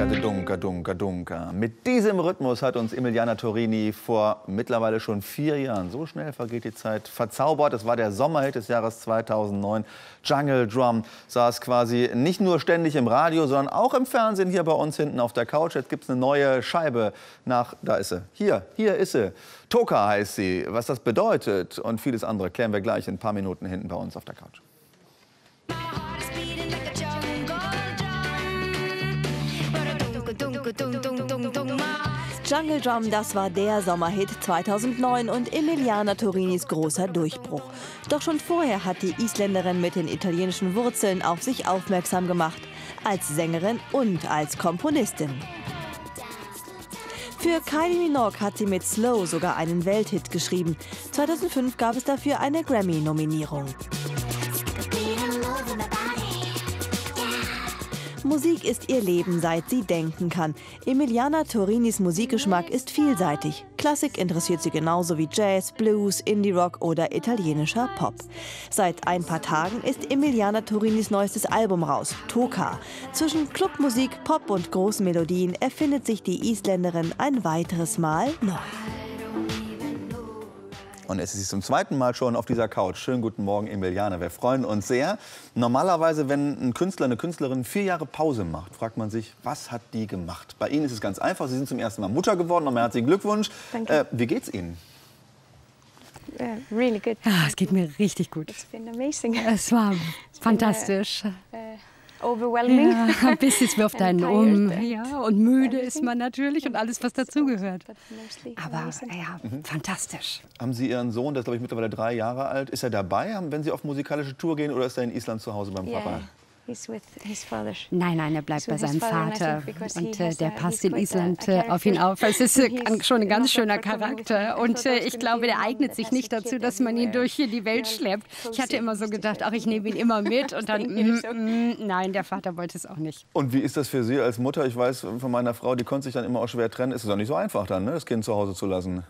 Dunka, dunka, dunka. Mit diesem Rhythmus hat uns Emiliana Torini vor mittlerweile schon 4 Jahren, so schnell vergeht die Zeit, verzaubert. Es war der Sommerhit des Jahres 2009. Jungle Drum saß quasi nicht nur ständig im Radio, sondern auch im Fernsehen hier bei uns hinten auf der Couch. Jetzt gibt es eine neue Scheibe nach, da ist sie, hier ist sie. Toka heißt sie. Was das bedeutet und vieles andere klären wir gleich in ein paar Minuten hinten bei uns auf der Couch. Jungle Drum, das war der Sommerhit 2009 und Emiliana Torinis großer Durchbruch. Doch schon vorher hat die Isländerin mit den italienischen Wurzeln auf sich aufmerksam gemacht. Als Sängerin und als Komponistin. Für Kylie Minogue hat sie mit Slow sogar einen Welthit geschrieben. 2005 gab es dafür eine Grammy-Nominierung. Musik ist ihr Leben, seit sie denken kann. Emiliana Torinis Musikgeschmack ist vielseitig. Klassik interessiert sie genauso wie Jazz, Blues, Indie-Rock oder italienischer Pop. Seit ein paar Tagen ist Emiliana Torinis neuestes Album raus, Toka. Zwischen Clubmusik, Pop und großen Melodien erfindet sich die Isländerin ein weiteres Mal neu. Und es ist zum zweiten Mal schon auf dieser Couch. Schönen guten Morgen, Emiliana. Wir freuen uns sehr. Normalerweise, wenn ein Künstler, eine Künstlerin 4 Jahre Pause macht, fragt man sich, was hat die gemacht? Bei Ihnen ist es ganz einfach. Sie sind zum ersten Mal Mutter geworden. Nochmal herzlichen Glückwunsch. Wie geht's Ihnen? Really good. Ja, es geht mir richtig gut. It's been amazing. Es war fantastisch. Overwhelming. Ja, bis es wirft einen um. Ja, und müde ist man natürlich und alles, was dazugehört. Aber ja, fantastisch. Haben Sie Ihren Sohn, der ist glaube ich mittlerweile 3 Jahre alt, ist er dabei, wenn Sie auf musikalische Tour gehen, oder ist er in Island zu Hause beim Papa? He's with his father. Nein, er bleibt bei seinem Vater. Und der passt in Island auf ihn auf. Es ist schon ein ganz schöner Charakter. Und ich glaube, der eignet sich nicht dazu, dass man ihn durch die Welt schleppt. Ich hatte immer so gedacht, ach, ich nehme ihn immer mit. Und dann, nein, der Vater wollte es auch nicht. Und wie ist das für Sie als Mutter? Ich weiß von meiner Frau, die konnte sich dann immer auch schwer trennen. Ist es auch nicht so einfach dann, ne, das Kind zu Hause zu lassen?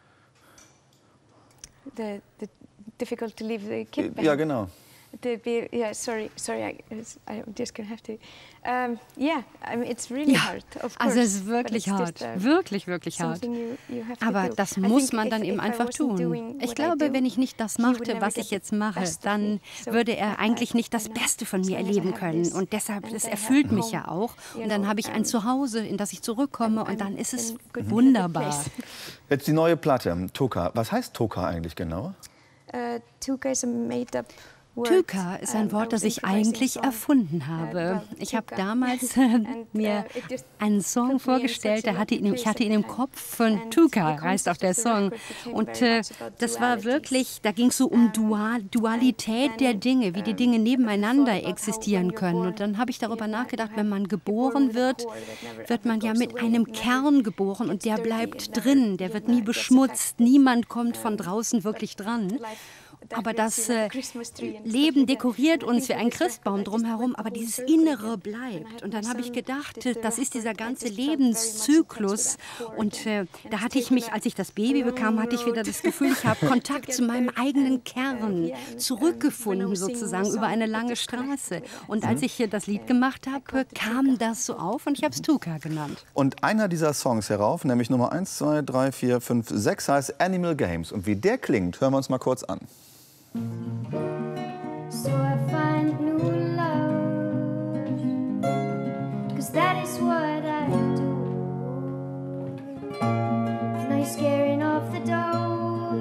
Difficult to leave the kid behind. Ja, genau. Sorry, I'm just gonna have to. It's really hard, of course. Also es ist wirklich hart, wirklich hart. Aber das muss man dann eben einfach tun. Ich glaube, wenn ich nicht das machte, was ich jetzt mache, dann würde er eigentlich nicht das Beste von mir erleben können. Und deshalb, das erfüllt mich ja auch. Und dann habe ich ein Zuhause, in das ich zurückkomme, und dann ist es wunderbar. Jetzt die neue Platte, Toka. Was heißt Toka eigentlich genau? Toka is a made-up. Toka ist ein Wort, das ich eigentlich erfunden habe. Ich habe damals mir einen Song vorgestellt, ich hatte ihn im Kopf von Toka, heißt auch der Song. Und das war wirklich, da ging es so um Dualität der Dinge, wie die Dinge nebeneinander existieren können. Und dann habe ich darüber nachgedacht, wenn man geboren wird, wird man ja mit einem Kern geboren und der bleibt drin, der wird nie beschmutzt, niemand kommt von draußen wirklich dran. Aber das Leben dekoriert uns wie ein Christbaum drumherum, aber dieses Innere bleibt. Und dann habe ich gedacht, das ist dieser ganze Lebenszyklus. Und da hatte ich mich, als ich das Baby bekam, hatte ich wieder das Gefühl, ich habe Kontakt zu meinem eigenen Kern zurückgefunden, sozusagen, über eine lange Straße. Und als ich hier das Lied gemacht habe, kam das so auf und ich habe es Toka genannt. Und einer dieser Songs herauf, nämlich Nummer 1, 2, 3, 4, 5, 6, heißt Animal Games. Und wie der klingt, hören wir uns mal kurz an. So I find new love, 'cause that is what I do. Now you're scaring off the doe,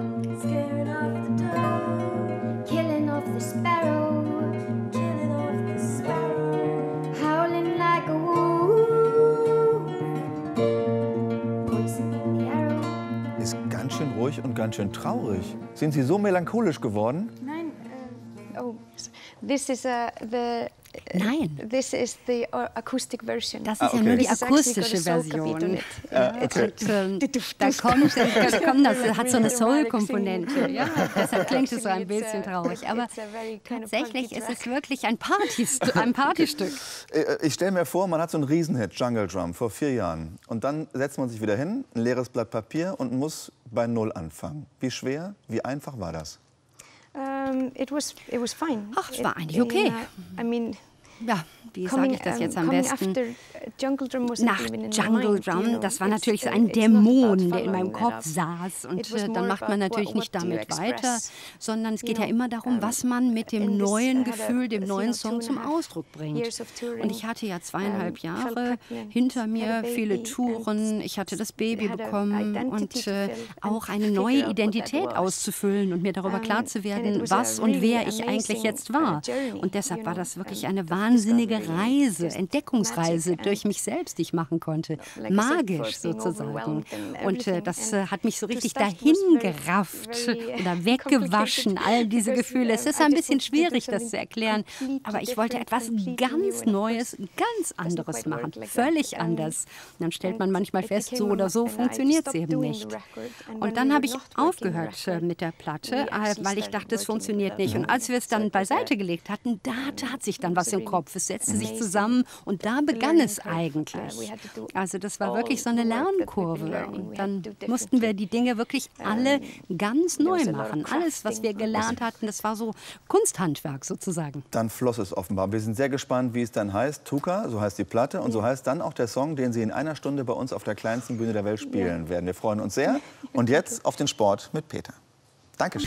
killing off the sparrow, howling like a wolf, poisoning the arrow. Ist ganz schön ruhig und ganz schön traurig. Sind Sie so melancholisch geworden? Nein. This is Nein. This is the acoustic version. Das ist ja nur die akustische Version. Das hat so eine Soul-Komponente. Ja, deshalb klingt es so ein bisschen traurig. Aber tatsächlich ist es wirklich ein Partystück. Ich stelle mir vor, man hat so einen Riesenhit, Jungle Drum, vor 4 Jahren. Und dann setzt man sich wieder hin, ein leeres Blatt Papier und muss bei Null anfangen. Wie schwer, wie einfach war das? It was fine. Ach, es war eigentlich okay. ja, wie sage ich das jetzt am besten? Nach Jungle Drum, das war natürlich so ein Dämon, der in meinem Kopf saß. Und dann macht man natürlich nicht damit weiter, sondern es geht ja immer darum, was man mit dem neuen Gefühl, dem neuen Song zum Ausdruck bringt. Und ich hatte ja 2,5 Jahre hinter mir, viele Touren, ich hatte das Baby bekommen und auch eine neue Identität auszufüllen und mir darüber klar zu werden, was und wer ich eigentlich jetzt war. Und deshalb war das wirklich eine wahnsinnige Reise, Entdeckungsreise durch mich selbst, die ich machen konnte. Magisch sozusagen. Und das hat mich so richtig dahin gerafft oder weggewaschen, all diese Gefühle. Es ist ein bisschen schwierig, das zu erklären, aber ich wollte etwas ganz Neues, ganz anderes machen. Völlig anders. Und dann stellt man manchmal fest, so oder so funktioniert es eben nicht. Und dann habe ich aufgehört mit der Platte, weil ich dachte, es funktioniert nicht. Und als wir es dann beiseite gelegt hatten, da tat sich dann was im Kopf. Es setzte sich zusammen und da begann es eigentlich. Also das war wirklich so eine Lernkurve. Und dann mussten wir die Dinge wirklich alle ganz neu machen. Alles, was wir gelernt hatten, das war so Kunsthandwerk sozusagen. Dann floss es offenbar. Wir sind sehr gespannt, wie es dann heißt. Tuka, so heißt die Platte und so heißt dann auch der Song, den Sie in einer Stunde bei uns auf der kleinsten Bühne der Welt spielen werden. Wir freuen uns sehr. Und jetzt auf den Sport mit Peter. Dankeschön.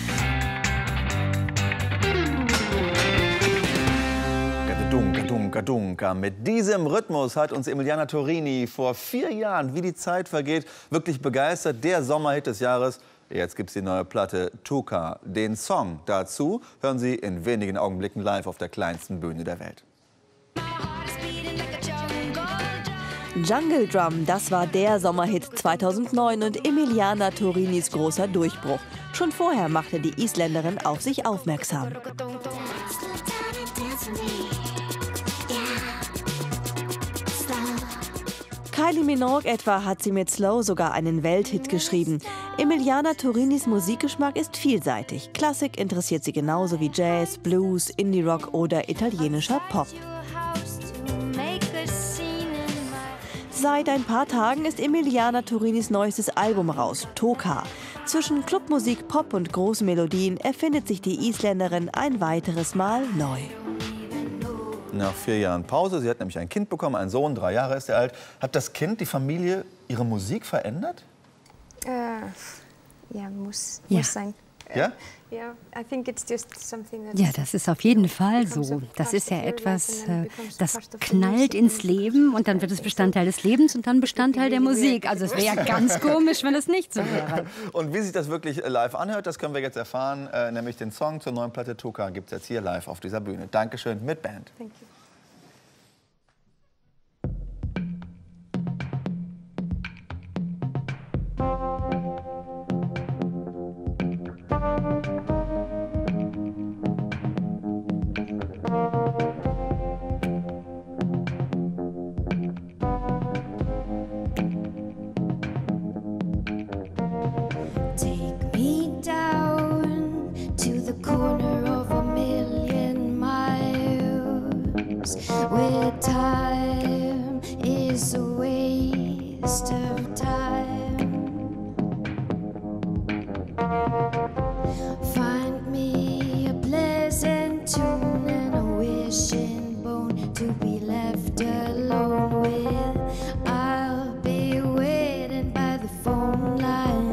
Dunka, dunka, dunka. Mit diesem Rhythmus hat uns Emiliana Torini vor 4 Jahren, wie die Zeit vergeht, wirklich begeistert. Der Sommerhit des Jahres. Jetzt gibt es die neue Platte Tuka. Den Song dazu hören Sie in wenigen Augenblicken live auf der kleinsten Bühne der Welt. Jungle Drum, das war der Sommerhit 2009 und Emiliana Torinis großer Durchbruch. Schon vorher machte die Isländerin auf sich aufmerksam. Kylie Minogue etwa hat sie mit Slow sogar einen Welthit geschrieben. Emiliana Torinis Musikgeschmack ist vielseitig. Klassik interessiert sie genauso wie Jazz, Blues, Indie-Rock oder italienischer Pop. Seit ein paar Tagen ist Emiliana Torinis neuestes Album raus, Tuka. Zwischen Clubmusik, Pop und großen Melodien erfindet sich die Isländerin ein weiteres Mal neu. Nach 4 Jahren Pause, sie hat nämlich ein Kind bekommen, einen Sohn, 3 Jahre ist er alt. Hat das Kind, die Familie, ihre Musik verändert? Ja, muss sein. Ja? Ja, das ist auf jeden Fall so. Das ist ja etwas, das knallt ins Leben und dann wird es Bestandteil des Lebens und dann Bestandteil der Musik. Also es wäre ja ganz komisch, wenn es nicht so wäre. Und wie sich das wirklich live anhört, das können wir jetzt erfahren. Nämlich den Song zur neuen Platte Tuka gibt es jetzt hier live auf dieser Bühne. Dankeschön mit Band. Thank you. Take me down to the corner of 1,000,000 miles, where time is a waste of time. Find me a pleasant tune and a wishing bone to be left alone with. I'll be waiting by the phone line.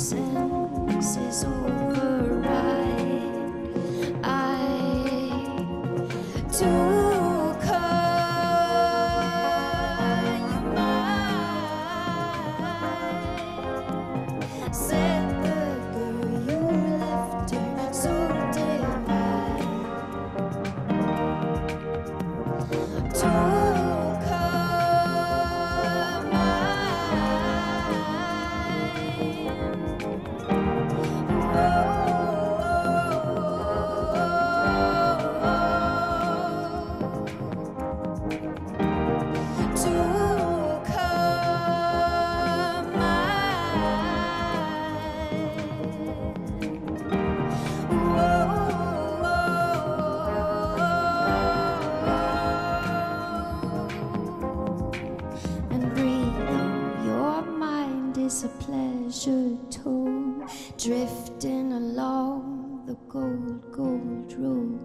senses override. I took her, you might said the girl you left her so divine. Took her a pleasure tour, drifting along the gold, gold road.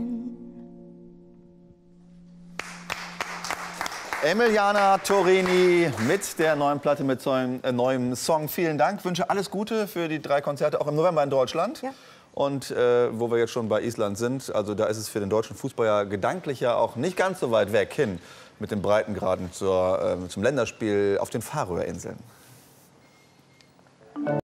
Emiliana Torini mit der neuen Platte, mit neuem Song. Vielen Dank. Wünsche alles Gute für die 3 Konzerte, auch im November in Deutschland. Ja. Und wo wir jetzt schon bei Island sind, also da ist es für den deutschen Fußball ja gedanklich ja auch nicht ganz so weit weg hin mit den Breitengraden zum Länderspiel auf den Färöerinseln.